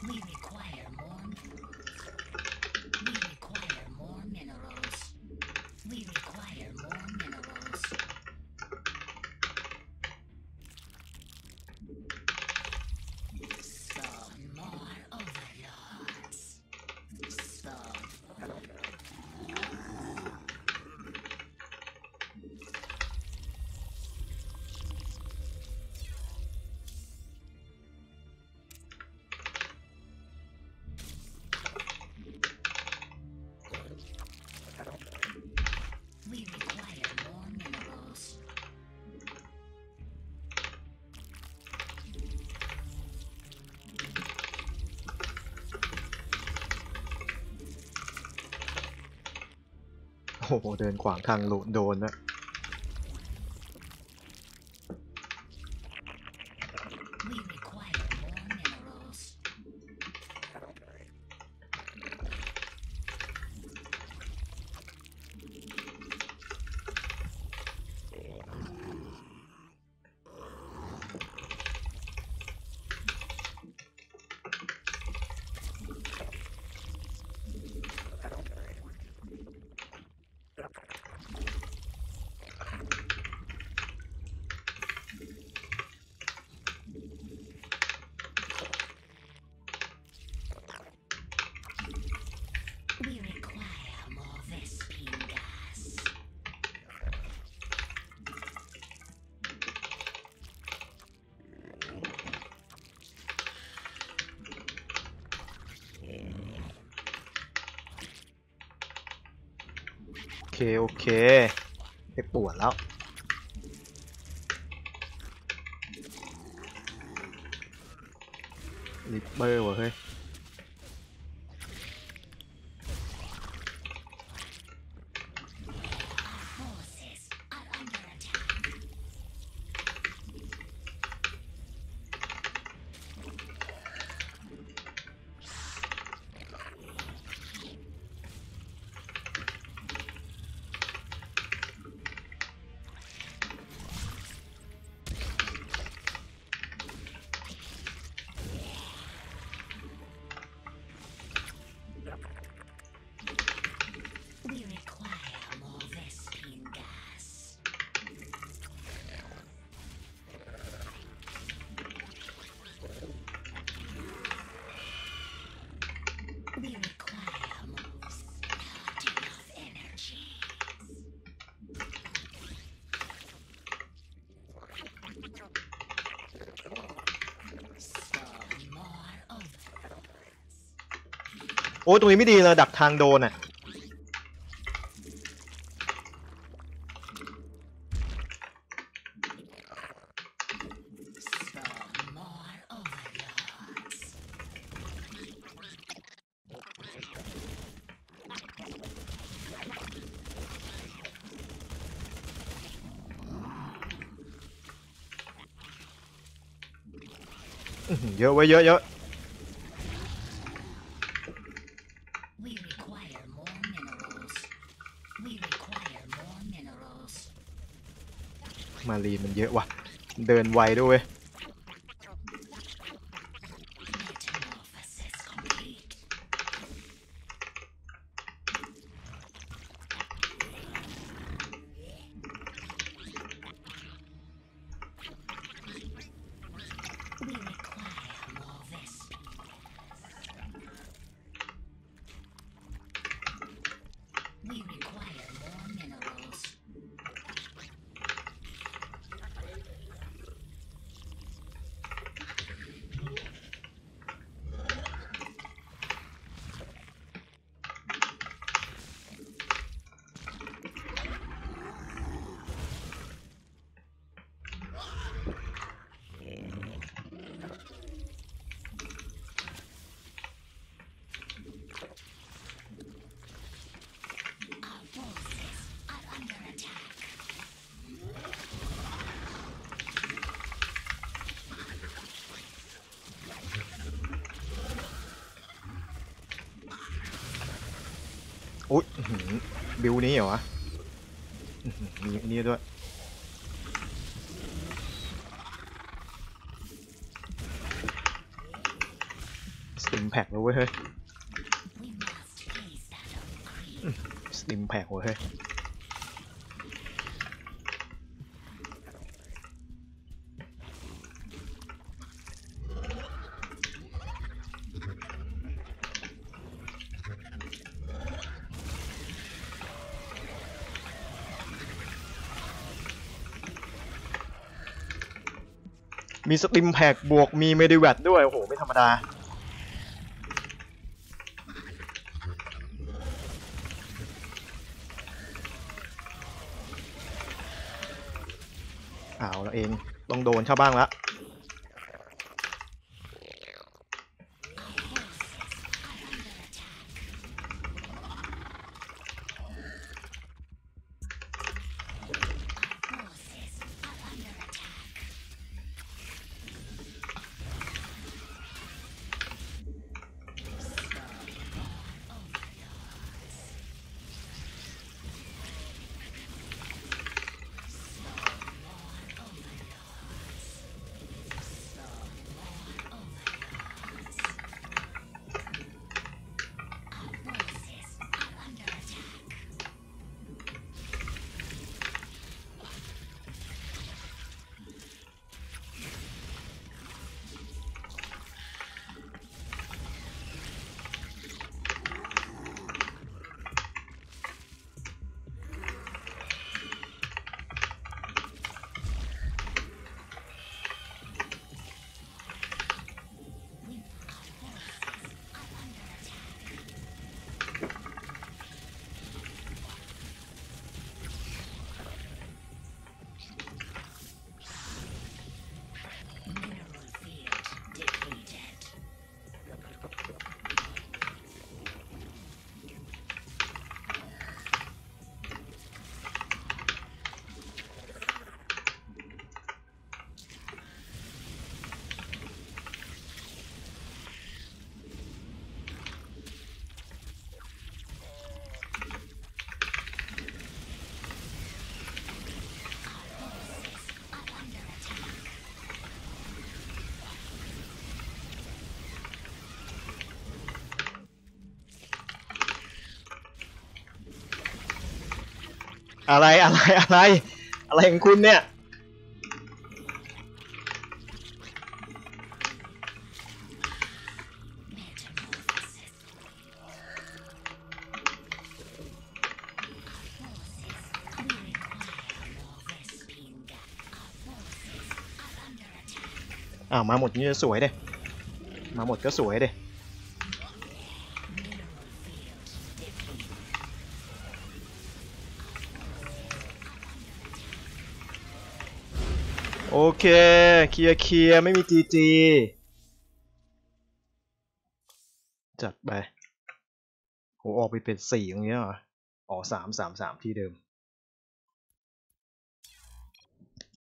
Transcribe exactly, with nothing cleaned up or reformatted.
We require more. We require more minerals. We require more minerals. Some more overlords. Some. We require more minerals. โอ้โหเดินขวางทางโดนนะ We require more minerals. โอเคโอเคไปปวดแล้วลิปเปอร์วะเฮ้ย Forces are under attack. โอ้ตรงนี้ไม่ดีเลยดักทางโดนอ่ะเยอะไว้เยอะเยอะมารีมันเยอะว่ะเดินไวด้วยเว้ยอุ๊ยบิวนี้เหรอวะมีอันนี้ด้วยสติมแพ็กเลยเว้ยเฮ้ย We must face that uncreep. สติมแพ็กเว้ยเฮ้ยมีสติมแพ็กบวกมีเมดิแวตด้วยโอ้โหไม่ธรรมดาเอาละเองต้องโดนเข้าบ้างละอะไรอะไรอะไรอะไรของคุณเนี่ยอ้าวมาหมดนี่จะสวยเด้มาหมดก็สวยเด้โอเคเคลียร์เคลียร์ไม่มีจีจีจัดไปโหออกไปเป็นสี่อย่างเงี้ยเหรออ๋อสามสามสามที่เดิม